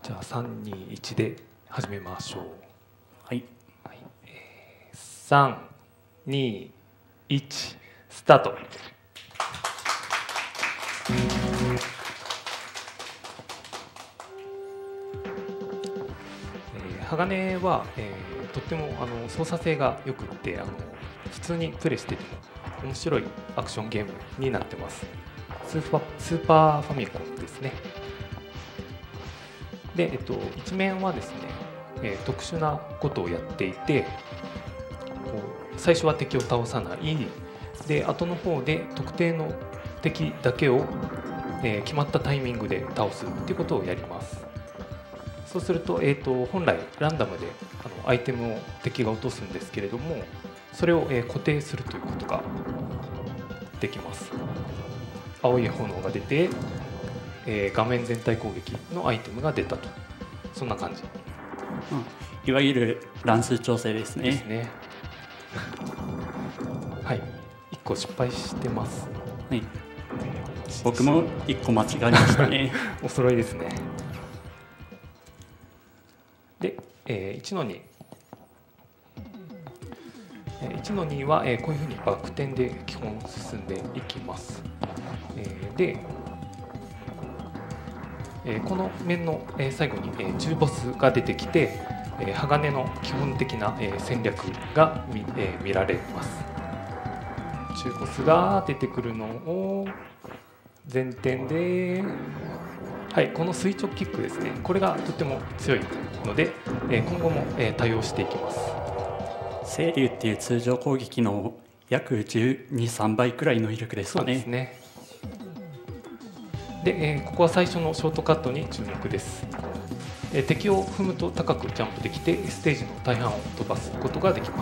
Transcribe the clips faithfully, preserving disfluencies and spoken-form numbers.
じゃあさんにいちで始めましょう。 はい、 はい、えー、さんにいちスタート。えー、鋼は、えー、とってもあの操作性がよくってあの普通にプレイしてても面白いアクションゲームになってます。スーパー、スーパーファミコンですね。で、えっと、一面はですね、えー、特殊なことをやっていて、こう最初は敵を倒さないで、後の方で特定の敵だけを、えー、決まったタイミングで倒すっていうことをやります。そうすると、えー、と本来ランダムであのアイテムを敵が落とすんですけれども、それを、えー、固定するということができます。青い炎が出て、えー、画面全体攻撃のアイテムが出たと、そんな感じ、 うん、いわゆる乱数調整ですね。 ですね。はい、いっこ失敗してます。 はい、僕もいっこ間違えましたね。 お揃いですね。で、えー、いちのに、えー、いちのには、えー、こういうふうにバク転で基本進んでいきます。えー、でえー、この面の、えー、最後に、えー、中ボスが出てきて、えー、鋼の基本的な、えー、戦略が 見,、えー、見られます。中ボスが出てくるのを前転で、はい、この垂直キックですね、これがとても強いので、えー、今後も、えー、対応していきます。 青龍っていう通常攻撃の約じゅうに、さんばいくらいの威力ですかね。 そうですね。で、えー、ここは最初のショートカットに注目です。えー、敵を踏むと高くジャンプできてステージの大半を飛ばすことができます。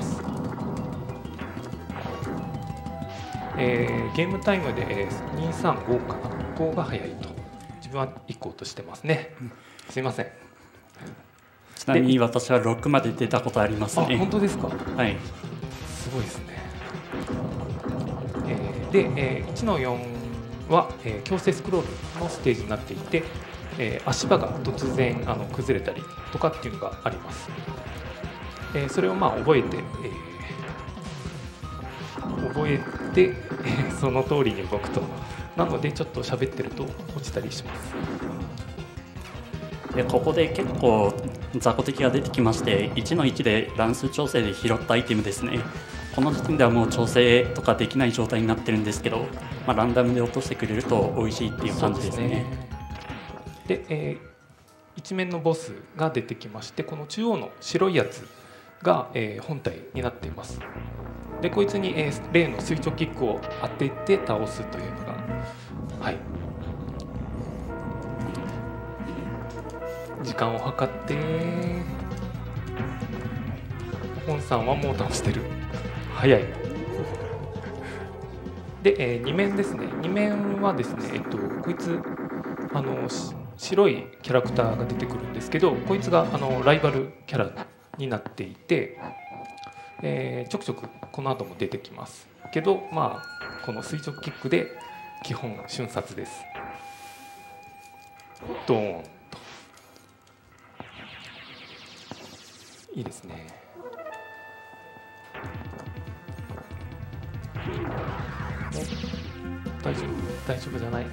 えー、ゲームタイムで、えー、に、さん、ごかな、ごが早いと自分はいっこ落としてますね。すいません。 ちなみに私はろくまで出たことありますね。 あ、本当ですか。 はい、 すごいですね。えー、で、えー、いちのよんは、えー、強制スクロールのステージになっていて、えー、足場が突然あの崩れたりとかっていうのがあります。えー、それをまあ覚えて、えー、覚えて、えー、その通りに動くと。なのでちょっと喋ってると落ちたりします。 でここで結構雑魚敵が出てきまして、いちのいちで乱数調整で拾ったアイテムですね。この時点ではもう調整とかできない状態になってるんですけど、まあ、ランダムで落としてくれると美味しいっていう感じですね。 で、ね、えー、一面のボスが出てきまして、この中央の白いやつが、えー、本体になっています。でこいつに、えー、例の垂直キックを当てて倒すというのが、はい、時間を計って、本さんはもう倒してる。早い。で、えー、に面ですね。に面はですね、えっと、こいつあの白いキャラクターが出てくるんですけど、こいつがあのライバルキャラになっていて、えー、ちょくちょくこの後も出てきますけど、まあ、この垂直キックで基本瞬殺です。ドーンといいですね。大丈夫、大丈夫じゃない。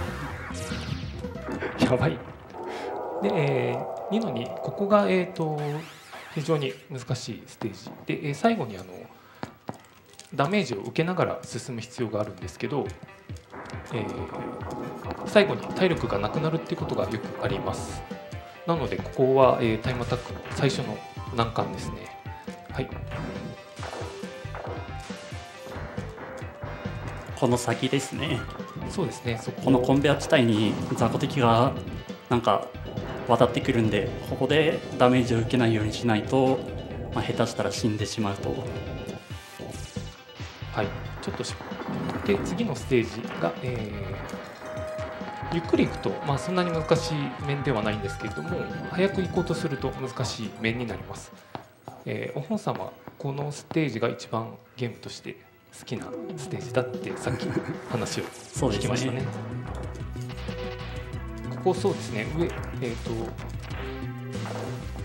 やばい。で、えー、にのに、ここが、えーと、非常に難しいステージで、えー、最後にあのダメージを受けながら進む必要があるんですけど、えー、最後に体力がなくなるっていうことがよくあります。なのでここは、えー、タイムアタックの最初の難関ですね。はい。 この先ですね。 そうですね。そここのコンベア地帯に雑魚敵がなんか渡ってくるんで、ここでダメージを受けないようにしないと、まあ、下手したら死んでしまうと。 はい、ちょっとしで次のステージが、えー、ゆっくりいくと、まあ、そんなに難しい面ではないんですけれども、早く行こうとすると難しい面になります。えー、お本様、このステージが一番ゲームとして好きなステージだってさっき話を聞きましたね。ここそうですね、上、えーと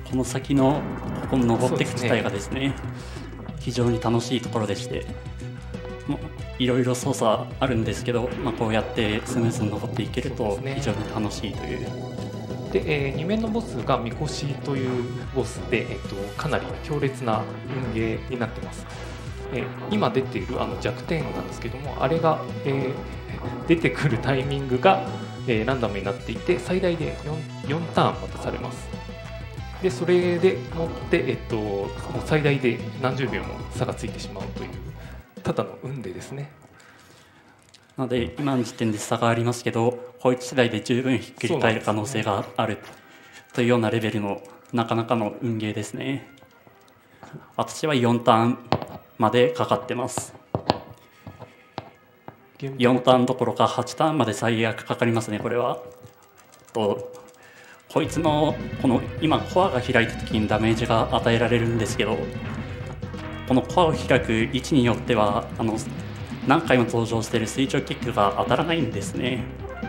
この先のここの登っていく地帯がですね、非常に楽しいところでして、もういろいろ操作あるんですけど、まあ、こうやってスムーズに登っていけると非常に楽しいという。 で、えー、にめんのボスがみこしというボスで、えー、とかなり強烈な運ゲーになってます。えー、今出ているあの弱点なんですけども、あれが、えー、出てくるタイミングが、えー、ランダムになっていて、最大で 4, よんターン渡されます。でそれでもって、えっと、もう最大で何十秒も差がついてしまうというただの運でですね。 なので今の時点で差がありますけど、こいつ次第で十分ひっくり返る可能性があるというようなレベルのなかなかの運ゲーですね。私はよんターンまでかかってます。よんターンどころかはちターンまで最悪かかりますね。これはとこいつのこの今コアが開いた時にダメージが与えられるんですけど、このコアを開く位置によってはあの何回も登場している垂直キックが当たらないんですね。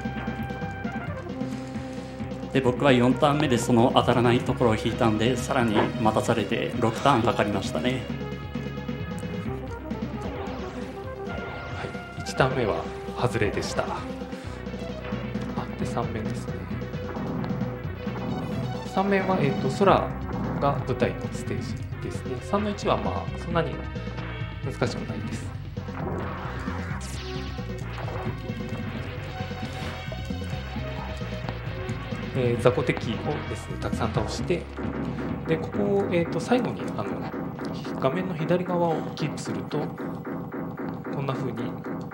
で僕はよんターン目でその当たらないところを引いたんで、さらに待たされてろくターンかかりましたね。 はい、いちターン目は外れでした。あでさんめんですね。さんめんは、えー、と空が舞台のステージですね。さんのいちはまあそんなに難しくないです。えー、雑魚敵をですねたくさん倒して、でここを、えー、と最後にあの画面の左側をキープするとこんな風に、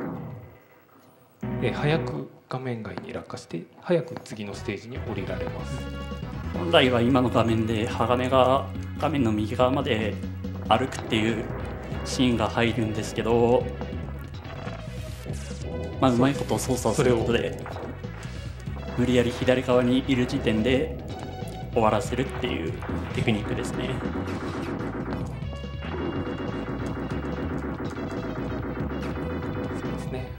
えー、早く画面外に落下して早く次のステージに降りられます。 本来は今の画面で鋼が画面の右側まで歩くっていうシーンが入るんですけど、まあ、うまいこと操作することで無理やり左側にいる時点で終わらせるっていうテクニックですね。 そうですね。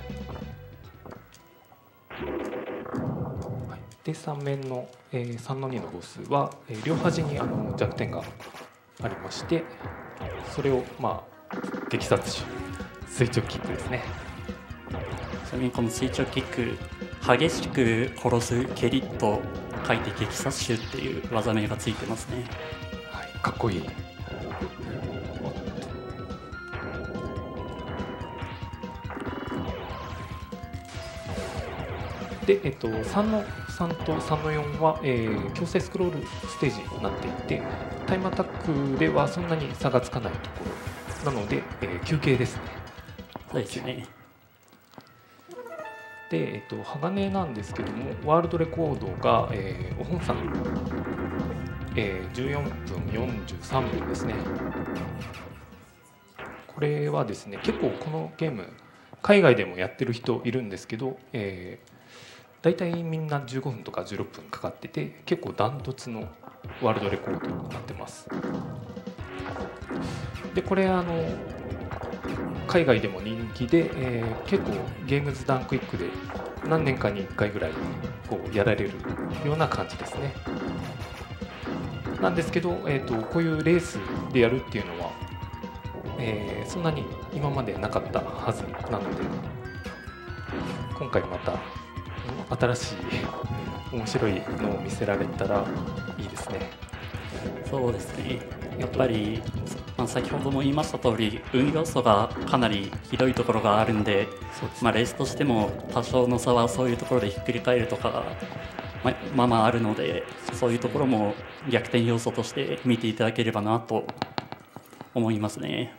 はい、でさんめんの、えー、さんのにのボスは、えー、両端にあの弱点がありまして、それをまあ撃殺し垂直キックですね。 ちなみにこの垂直キック、激しく殺す蹴りと書いて撃殺手っていう技名がついてますね。 はい、かっこいい。で、えっと、さんのさんとさんのよんは、えー、強制スクロールステージになっていて、タイムアタックではそんなに差がつかないところなので、えー、休憩ですね。 そうですね。 で、えっと、鋼なんですけども、ワールドレコードが、えー、お本さん、えー、じゅうよんぷんよんじゅうさんびょうですね。これはですね、結構このゲーム海外でもやってる人いるんですけど、えー、大体みんなじゅうごふんとかじゅうろっぷんかかってて、結構ダントツのワールドレコードになってます。でこれあの海外でも人気で、えー、結構ゲームズダンクイックで何年かにいっかいぐらいこうやられるような感じですね。なんですけど、えーと、こういうレースでやるっていうのは、えー、そんなに今までなかったはずなので、今回また新しい面白いのを見せられたらいいですね。 そうですね。やっぱり、まあ、先ほども言いました通り、運要素がかなりひどいところがあるんで、まあ、レースとしても多少の差はそういうところでひっくり返るとかままあまああるので、そういうところも逆転要素として見ていただければなと思いますね。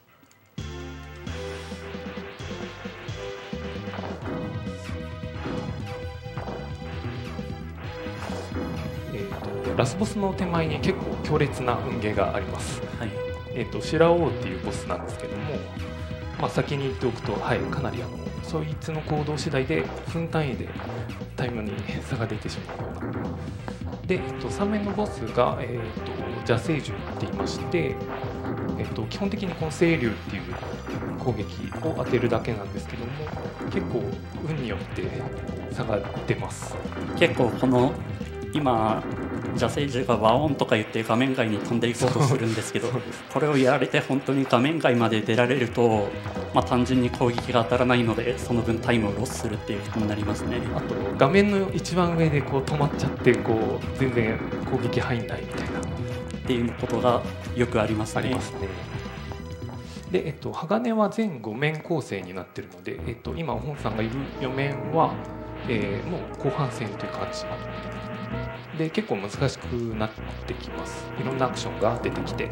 ラスボスの手前に結構強烈な運ゲーがあります。はい、えーと、シュラオーっていうボスなんですけども、まあ、先に言っておくと、はい、かなりあのそいつの行動次第で分単位でタイムに差が出てしまうような。で、えーと、さんめんのボスが、えーと、邪聖獣って言いまして、えーと、基本的にこの聖竜っていう攻撃を当てるだけなんですけども、結構運によって差が出ます。 結構この今邪聖獣がワオンとか言って画面外に飛んでいこうとするんですけど、これをやられて本当に画面外まで出られると、まあ、単純に攻撃が当たらないのでその分タイムをロスするっていうことになりますね。 あと画面の一番上でこう止まっちゃってこう全然攻撃入んないみたいなっていうことがよくありますね。 ありますね。で、えっと、鋼は全ご面構成になっているので、えっと、今本さんがいるよ面は、えー、もう後半戦という感じで結構難しくなってきます。いろんなアクションが出てきて、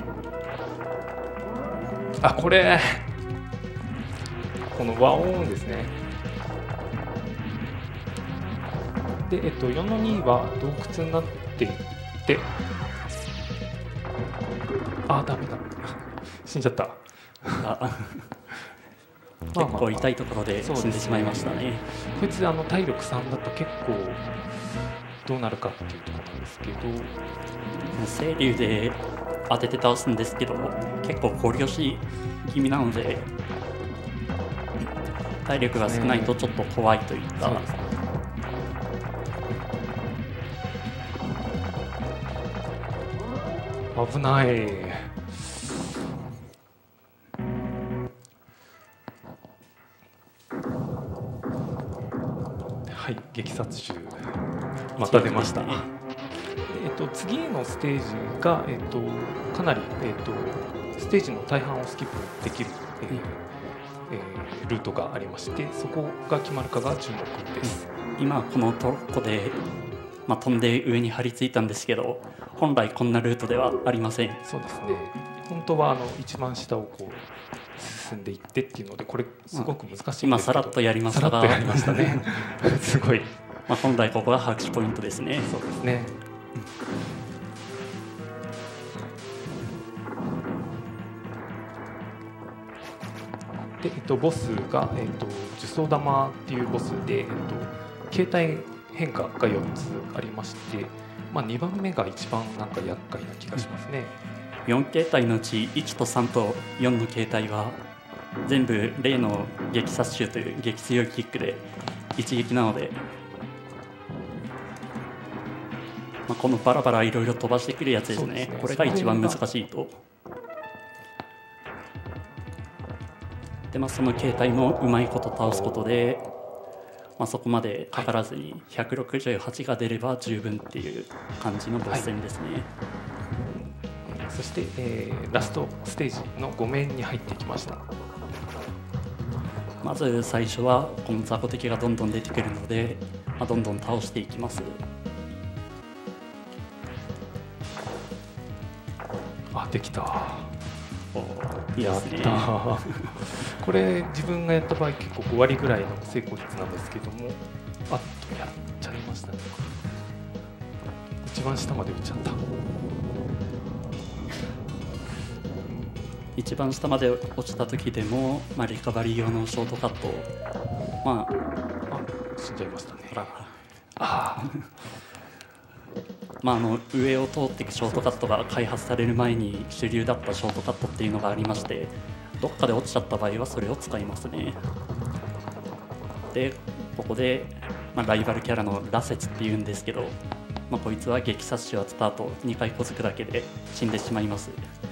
あ、これこの和音ですね。で、えっと、よんのには洞窟になっていって、あ、ダメだ、死んじゃった。 あ結構痛いところで死んでしまいましたね。 こいつあの体力さんだと結構どうなるかっていうところなんですけど、 清流で当てて倒すんですけど結構ゴリ押し気味なので体力が少ないとちょっと怖いといった、 そうですね。危ない。はい、激殺獣また出ました。えっと、次のステージが、えっと、かなり、えっと、ステージの大半をスキップできる、えーえー、ルートがありまして、そこが決まるかが注目です。 今このトロッコで、まあ、飛んで上に張り付いたんですけど、本来こんなルートではありません。 そうですね。本当はあの一番下をこう進んでいってっていうので、これすごく難しいんですけど、 今さらっとやりましたが、 さらっとやりましたね。すごい。 まあ本来ここが拍手ポイントですね。 そうですね。で、えっと、ボスが、えっと、呪詛玉っていうボスで、えっと、形態変化がよっつありまして、まあ、にばんめが一番なんか厄介な気がしますね。 よん形態のうちいちとさんとよんの形態は全部例の激殺種という激強いキックで一撃なので、まあ、このバラバラいろいろ飛ばしてくるやつですね。ですね、これが一番難しいと。で、まあ、その形態もうまいこと倒すことで、まあ、そこまでかからずにひゃくろくじゅうはちが出れば十分っていう感じのボス戦ですね。 はい、そして、えー、ラストステージのご面に入ってきました。 まず最初はこの雑魚敵がどんどん出てくるので、まあ、どんどん倒していきます。 あ、できた。 いいですね。 やったこれ自分がやった場合結構ご割ぐらいの成功率なんですけども、あっとやっちゃいましたね。一番下まで打っちゃった。 一番下まで落ちた時でも、まあ、リカバリー用のショートカット、まあ、 あ、死んじゃいましたね。 ああまあ、あの上を通っていくショートカットが開発される前に主流だったショートカットっていうのがありまして、どっかで落ちちゃった場合はそれを使いますね。でここで、まあ、ライバルキャラのラセツっていうんですけど、まあ、こいつは激殺種を使うとにかい小づくだけで死んでしまいます。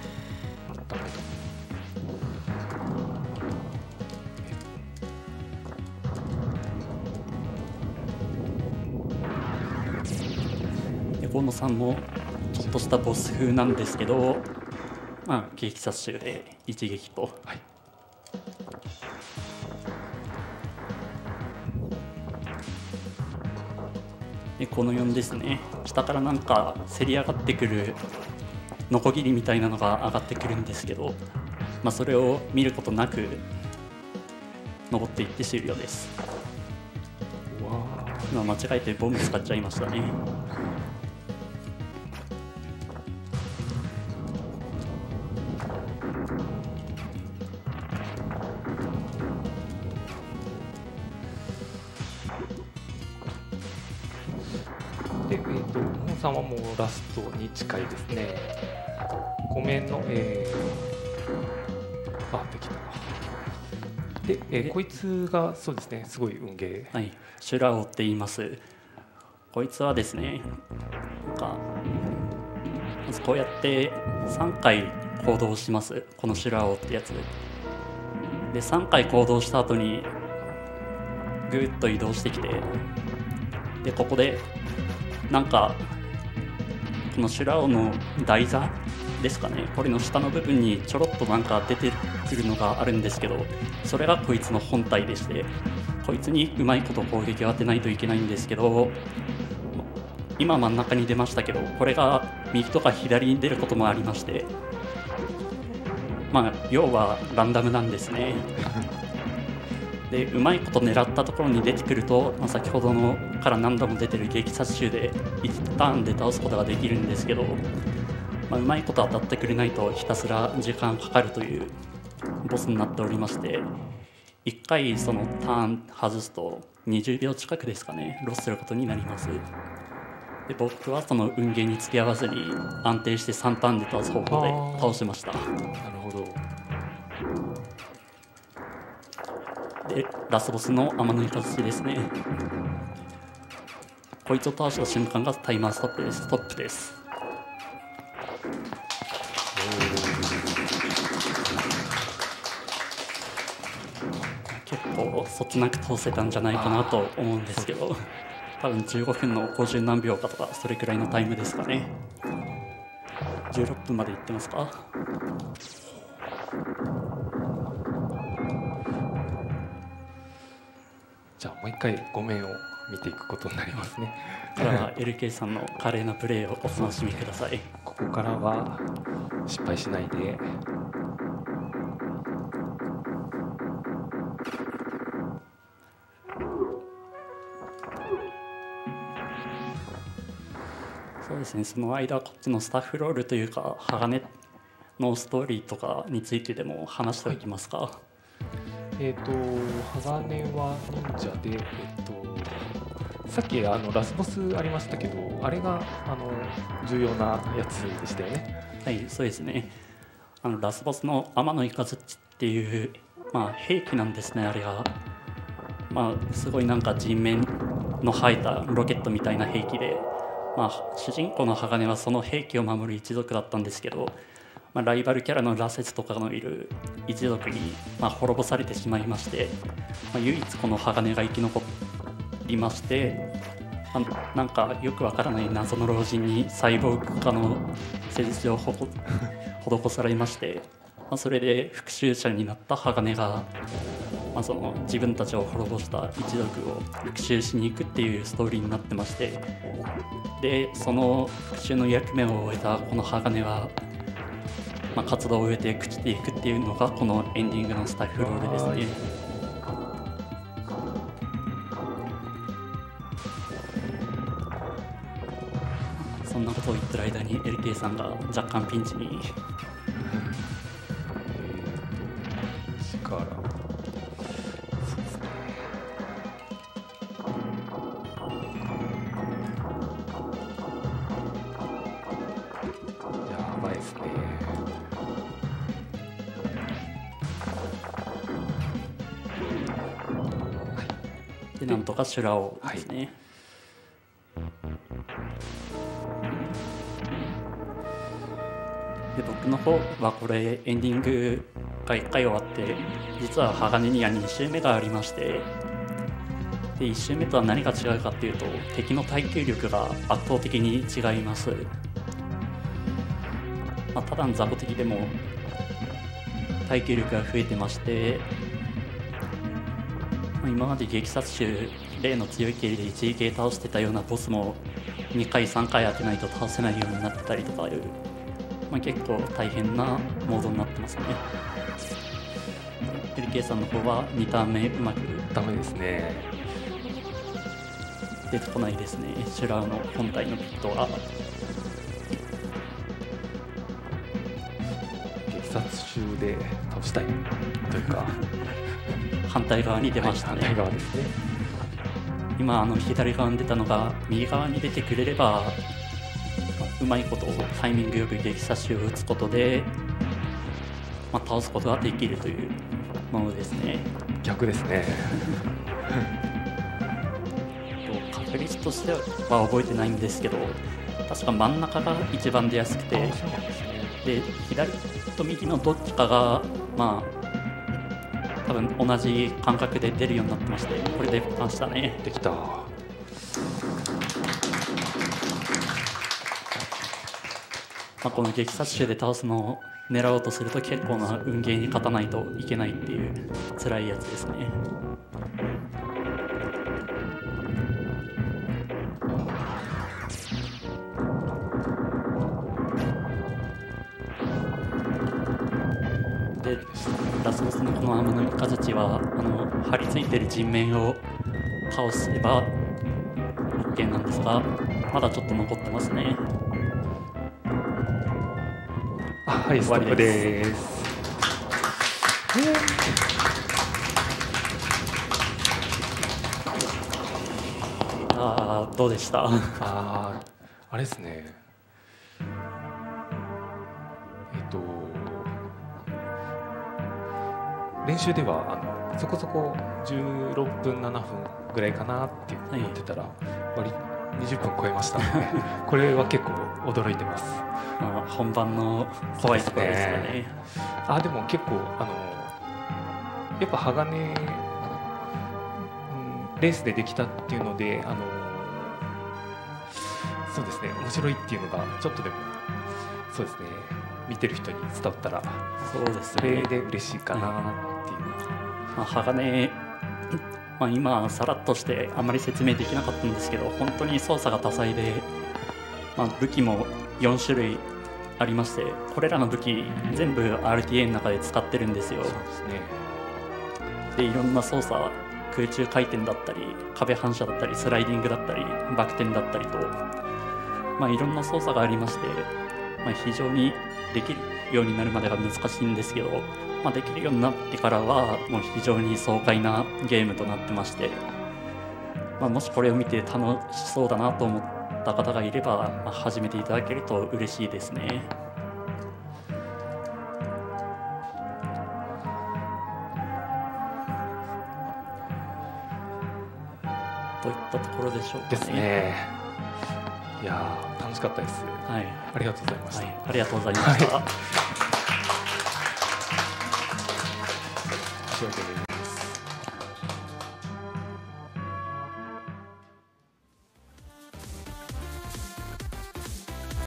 河野さんもちょっとしたボス風なんですけど、まあ、激殺種で一撃と、はい、でこのよんですね。下からなんかせり上がってくるノコギリみたいなのが上がってくるんですけど、まあ、それを見ることなく登っていって終了です。今間違えてボム使っちゃいましたね。 で、えーと、本さんはもうラストに近いですね。ご面の、えー、あ、できた。で、えー、こいつがそうですね、すごい運ゲー。 はい、シュラオって言います。こいつはですね、なんかまずこうやってさんかい行動します。このシュラオってやつでさんかい行動した後にぐーっと移動してきて、でここでなんかこのシュラオの台座ですかね、これの下の部分にちょろっとなんか出てくるのがあるんですけど、それがこいつの本体でして、こいつにうまいこと攻撃を当てないといけないんですけど、今真ん中に出ましたけど、これが右とか左に出ることもありまして、まあ要はランダムなんですね。でうまいこと狙ったところに出てくると、まあ、先ほどのから何度も出てる激殺種でいちターンで倒すことができるんですけど、まあ、うまいこと当たってくれないとひたすら時間かかるというボスになっておりまして、いっかいそのターン外すとにじゅうびょう近くですかね、ロスすることになります。で僕はその運ゲーに付き合わずに安定してさんターンで倒す方法で倒しました。 なるほど。 でラスボスの天の雷ですね。こいつを倒した瞬間がタイマーストップです。ストップです。結構そつなく通せたんじゃないかなと思うんですけど、多分じゅうごふんのごじゅう何秒かとかそれくらいのタイムですかね。じゅうろっぷんまでいってますか。 じゃあもう一回ご面を見ていくことになりますね。 これは エルケー さんの華麗なプレーをお楽しみください。 ここからは失敗しないで。 そうですね、その間こっちのスタッフロールというか鋼のストーリーとかについてでも話しておきますか。はい、 えっ、ー、と鋼は忍者で、えっ、ー、とさっきあのラスボスありましたけど、あれがあの重要なやつでしたよね。 はい、そうですね。あのラスボスの天の雷っていう、まあ、兵器なんですね。あれが、まあ、すごいなんか人面の生えたロケットみたいな兵器で、まあ、主人公の鋼はその兵器を守る一族だったんですけど、まあ、ライバルキャラのラセツとかのいる一族に、まあ、滅ぼされてしまいまして、まあ、唯一この鋼が生き残りまして、まあ、なんかよくわからない謎の老人にサイボーグ化の施術を施されまして、まあ、それで復讐者になった鋼が、まあ、その自分たちを滅ぼした一族を復讐しに行くっていうストーリーになってまして、でその復讐の役目を終えたこの鋼は、まあ、活動を終えて朽ちていくっていうのがこのエンディングのスタッフロールですね。そんなことを言ってる間に エルケー さんが若干ピンチに力やばいですね。 でなんとか修羅王ですね。はい、で僕の方はこれエンディングがいっかい終わって、実は鋼にはに周目がありまして、でいち周目とは何が違うかっていうと、敵の耐久力が圧倒的に違います。まあ、ただの雑魚敵でも耐久力が増えてまして、まあ、今まで激殺種例の強い系で一撃で倒してたようなボスもにかいさんかい当てないと倒せないようになってたりとかいう、まあ、結構大変なモードになってますね。エルケー さんの方はにターン目うまくダメですね。 出てこないですね。シュラウの本体のピットは激殺種で倒したいというか反対側に出ましたね。 はい、反対側ですね。 今あの左側に出たのが右側に出てくれれば、うまいことタイミングよく激殺種を打つことで、まあ、倒すことができるというものですね。 逆ですね。 確率としては覚えてないんですけど、 確か真ん中が一番出やすくて、で左と右のどっちかがまあ多分同じ感覚で出るようになってまして、これできましたね。 できた。 まあ、この激殺種で倒すのを狙おうとすると結構な運ゲーに勝たないといけないっていう辛いやつですね。でラスボスのこの天の雷はあの張り付いてる人面を倒せば OK なんですが、まだちょっと残ってますね。 はい、ストップです。 ああ、どうでした？ ああ、あれですね。えっと練習ではあのそこそこじゅうろっぷんななふんぐらいかなって言ってたら、はい、割りにじゅっぷん超えましたのでこれは結構驚いてます。 まあ、本番の怖いところですよね。 あ、でも結構あのやっぱ鋼、うん、レースでできたっていうので、あのそうですね、面白いっていうのがちょっとでもそうですね、見てる人に伝わったらそうです、ね、 それで嬉しいかなっていう。 まあ、鋼、まあ、今さらっとしてあまり説明できなかったんですけど、本当に操作が多彩で、まあ、武器もよんしゅるいありまして、これらの武器全部 アールティーエー の中で使ってるんですよ。 そうですね。 でいろんな操作、空中回転だったり壁反射だったりスライディングだったりバク転だったりと、まあ、いろんな操作がありまして、まあ、非常にできるようになるまでが難しいんですけど、まあ、できるようになってからはもう非常に爽快なゲームとなってまして、まあ、もしこれを見て楽しそうだなと思った方がいれば、まあ、始めていただけると嬉しいですね。といったところでしょうかね。 ですね。いやー、楽しかったです。 はい、 ありがとうございました。 はい、ありがとうございました。 はい、というわけで